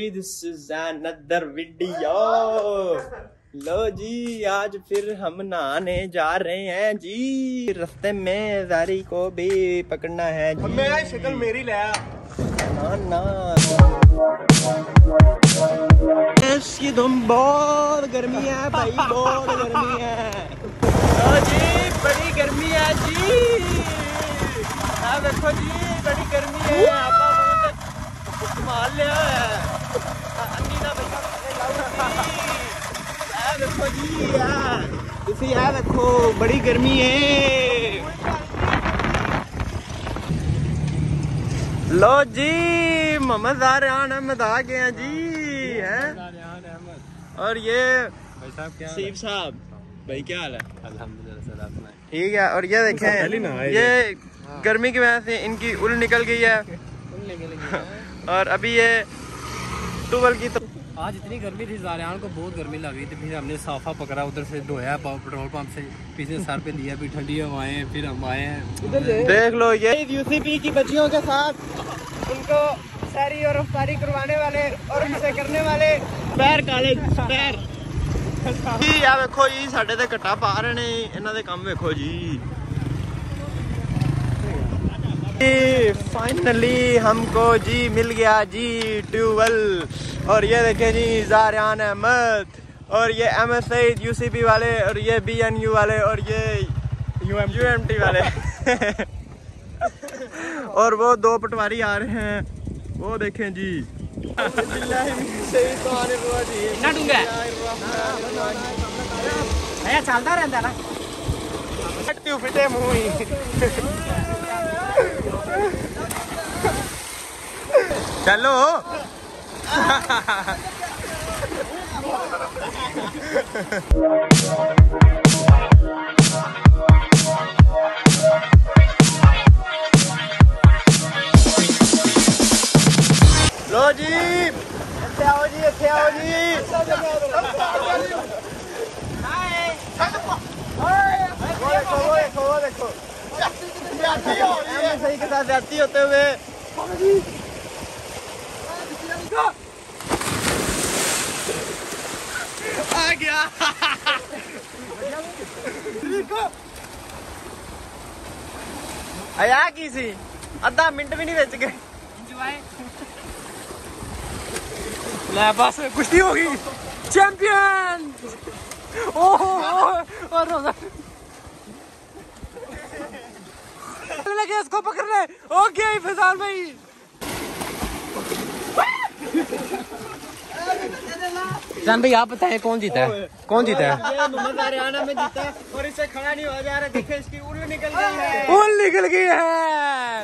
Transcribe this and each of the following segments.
This is another video. लो जी, आज फिर हम नहाने जा रहे हैं जी। रास्ते में जारी को भी पकड़ना है जी। मैं शक्ल मेरी ले ना ये तुम बहुत गर्मी है भाई, बहुत गर्मी है। लो जी, बड़ी गर्मी है जी। देखो जी, बड़ी गर्मी है। संभाल लिया है देखो जी, देखो बड़ी गर्मी है। लो जी, मोहम्मद ज़ारियान अहमद आ गए हैं जी। हैं और ये भाई साहब क्या सीफ साहब, भाई क्या हाल है? अल्हम्दुलिल्लाह ठीक है। और ये देखें, ये गर्मी की वजह से इनकी उल निकल गई है। और अभी ये टूबल की तो आज इतनी गर्मी थी, ज़ारियान को बहुत गर्मी लग रही थी। फिर हमने साफा पकड़ा, उधर से धोया पेट्रोल पंप से, पीछे सर पे लिया, भी ठंडी हवाएं। फिर हम आए हैं, देख लो ये यूसीपी की बच्चियों के साथ उनको सारी और अफ्तारी करवाने वाले और उनसे करने वाले पैर काले पैर जी। आ देखो जी, साडे ते कट्टा पा रहे ने, इन्हां दे काम देखो जी। फाइनली हमको जी मिल गया जी ट्यूबवेल। और ये देखें जी, ज़ारियान अहमद और ये MS सईद यूसीपी वाले, और ये BNU वाले, और ये UMT वाले और वो दो पटवारी आ रहे हैं, वो देखें जी। चलता रहता ना फिटे मुँह चलो। लो जी, इत्थे आओ जी, इत्थे आओ जी। वो देखो सही के साथ जाती होते हुए आ गया। आया की सी अद्धा मिनट भी नहीं बच गए। ले बस कुश्ती हो गई, चैंपियन। और लगे इसको पकड़ने। ओके फैजान भाई, जान भाई आप बताएं कौन जीता है? कौन जीता है? ये मोहम्मद ज़ारियान में जीता है और इससे खड़ा नहीं हो जा रहा। देखो इसकी उल निकल गई है, उल निकल गई है।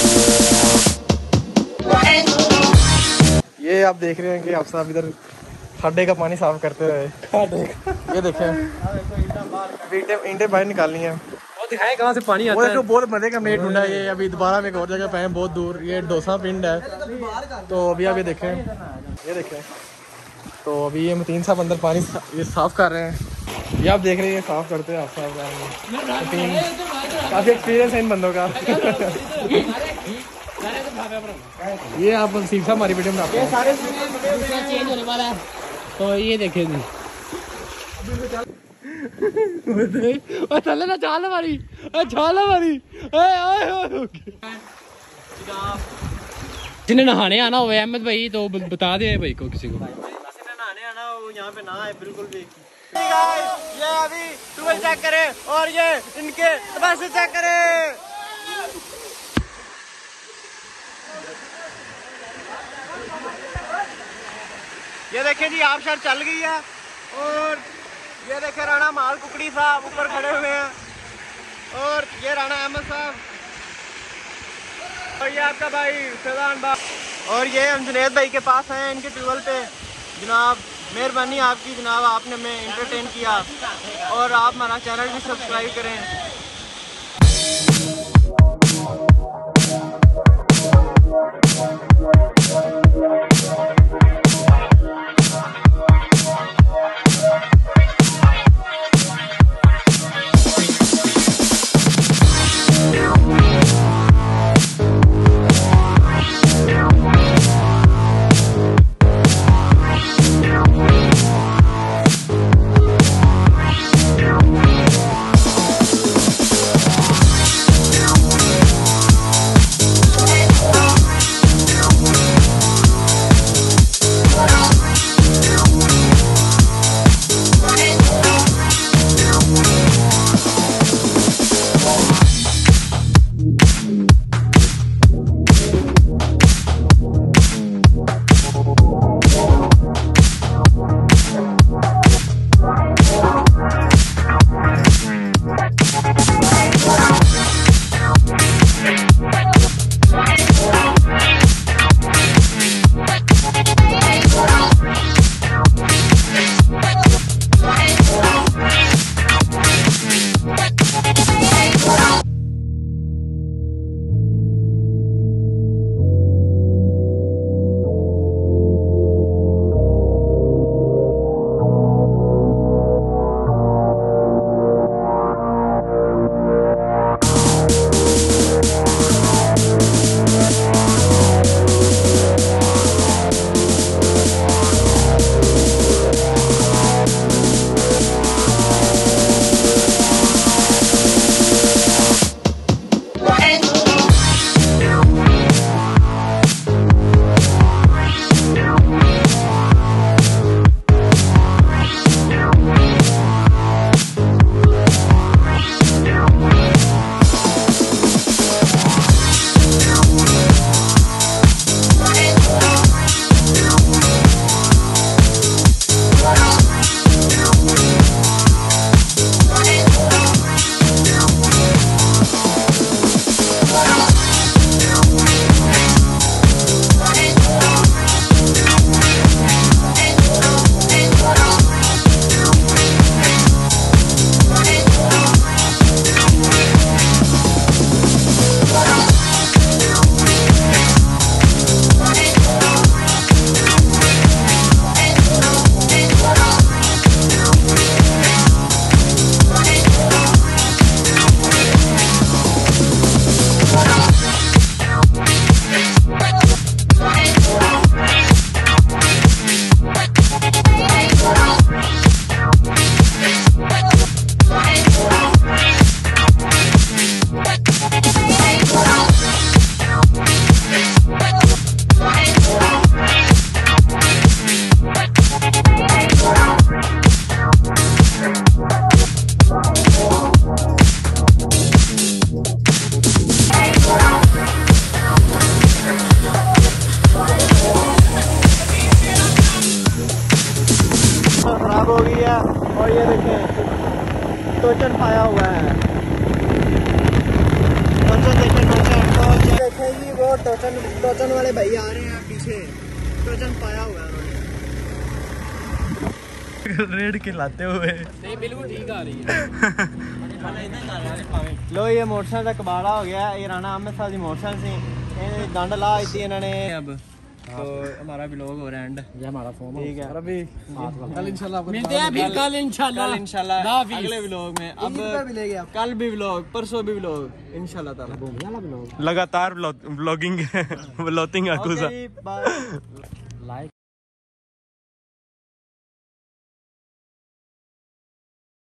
आप देख रहे हैं कि आप साहब इधर खड्डे का पानी साफ करते हुए। ये देखें ईंटें बाहर निकालनी है। वो दिखाएं कहाँ से पानी आता है। वो बहुत मजे का मेट ढूंढा है ये। अभी दोबारा में एक और जगह पे हैं बहुत दूर, ये डोसा पिंड है। तो अभी आप ये देखें, ये देखें तो अभी ये मतीन साहब अंदर पानी ये साफ कर रहे हैं। ये आप देख रहे हैं साफ करते हैं, आप साफ कर रहे हैं। काफी एक्सपीरियंस है इन बंदों का। ये आप सीख साहब हमारी वीडियो में आपको सारे चेंज होने वाला है। तो ये देखें जी चले ना चाल हमारी जिन्हें नहाने आना हो अहमद भाई तो बता दे भाई को किसी को नहाने आना हो यहाँ पे ना है बिल्कुल भी। ये अभी टूवेल चेक करें और ये इनके बस चेक करें। ये देखें जी आप शर चल गई है और ये देखें राणा माल कुकड़ी साहब ऊपर खड़े हुए हैं और ये राणा अहमद साहब और ये आपका भाई सदान भाई और ये हम जुनेद भाई के पास हैं इनके ट्यूबवेल पे। जनाब मेहरबानी आपकी जनाब, आपने हमें एंटरटेन किया और आप हमारा चैनल भी सब्सक्राइब करें। और ये देखें टोचन पाया हुआ है। टोचन देखें जी, वो टोचन वाले भाई आ रहे हैं पीछे, टोचन पाया हुआ है उन्होंने। रेड खिलाते हुए। नहीं बिल्कुल ठीक आ रही है। लो ये मोटरसाइकिल का कबाड़ा हो गया। ये राणा अहमद साहब की मोटरसाइकिल से गंड ला दी इन्होंने। अब तो हमारा व्लॉग हो रहा है एंड। ये हमारा फोन ठीक है अभी कल इंशाल्लाह मिलते हैं फिर कल इंशाल्लाह अगले व्लॉग में। अब कल भी व्लॉग, परसों भी व्लॉग इंशाल्लाह ताला। लगातार व्लॉगिंग व्लॉगिंग लाइक